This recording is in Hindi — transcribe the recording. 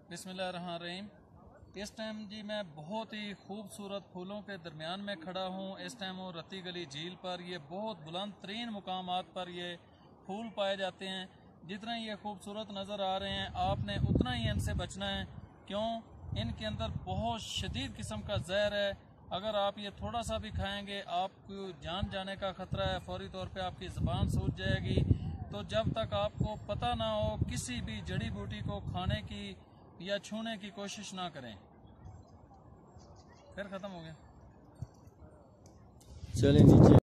बिस्मिल्लाहिर्रहमानिर्रहीम। इस टाइम जी मैं बहुत ही खूबसूरत फूलों के दरमियान में खड़ा हूँ। इस टाइम वो रत्ती गली झील पर ये बहुत बुलंद तरीन मुकामात पर ये फूल पाए जाते हैं। जितना ये खूबसूरत नज़र आ रहे हैं आपने उतना ही इनसे बचना है, क्यों इनके अंदर बहुत शदीद किस्म का जहर है। अगर आप ये थोड़ा सा भी खाएंगे आपको जान जाने का ख़तरा है। फौरी तौर पे आपकी ज़बान सूज जाएगी। तो जब तक आपको पता ना हो किसी भी जड़ी बूटी को खाने की या छूने की कोशिश ना करें। फिर ख़त्म हो गया, चले नीचे।